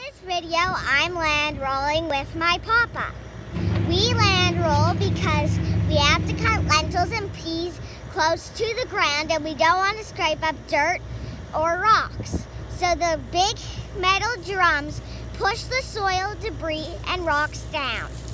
this video, I'm land rolling with my papa. We land roll because we have to cut lentils and peas close to the ground and we don't want to scrape up dirt or rocks. So the big metal drums push the soil, debris, and rocks down.